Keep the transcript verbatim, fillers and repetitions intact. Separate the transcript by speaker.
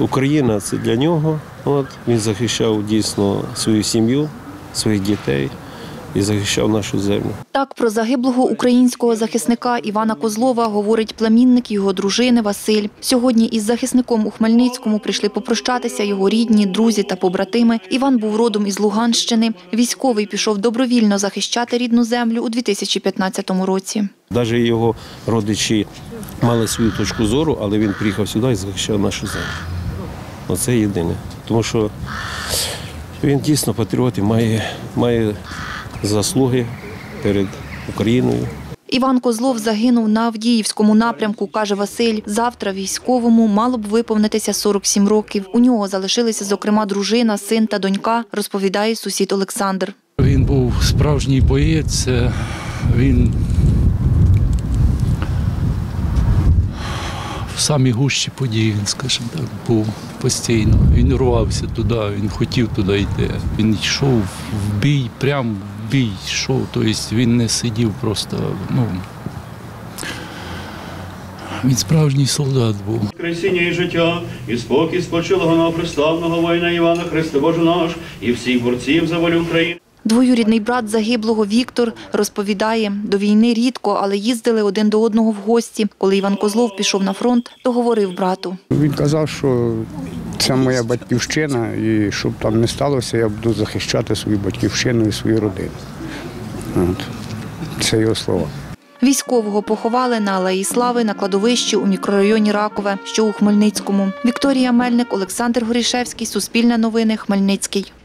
Speaker 1: Україна – це для нього. От, він захищав дійсно свою сім'ю, своїх дітей і захищав нашу землю.
Speaker 2: Так про загиблого українського захисника Івана Козлова говорить племінник його дружини Василь. Сьогодні із захисником у Хмельницькому прийшли попрощатися його рідні, друзі та побратими. Іван був родом із Луганщини. Військовий пішов добровільно захищати рідну землю у дві тисячі п'ятнадцятому році.
Speaker 1: Навіть його родичі мали свою точку зору, але він приїхав сюди і захищав нашу землю. Оце єдине. Тому що він дійсно патріот і має, має заслуги перед Україною.
Speaker 2: Іван Козлов загинув на Авдіївському напрямку, каже Василь. Завтра військовому мало б виповнитися сорок сім років. У нього залишилися, зокрема, дружина, син та донька, розповідає сусід Олександр.
Speaker 3: Він був справжній боєць, він в самій гущі подій, скажімо так, був постійно. Він рвався туди, він хотів туди йти. Він йшов в бій, прямо в бій йшов, тобто він не сидів просто, ну, він справжній солдат був.
Speaker 4: Кресіння і життя, і спокій спочилого новоприславного воїна Івана Христе Боже наш, і всіх борців за волю України.
Speaker 2: Двоюрідний брат загиблого Віктор розповідає, до війни рідко, але їздили один до одного в гості. Коли Іван Козлов пішов на фронт, то говорив брату.
Speaker 5: Він казав, що це моя батьківщина і щоб там не сталося, я буду захищати свою батьківщину і свою родину. От. Це його слова.
Speaker 2: Військового поховали на Алеї Слави на кладовищі у мікрорайоні Ракове, що у Хмельницькому. Вікторія Мельник, Олександр Горішевський, Суспільне новини, Хмельницький.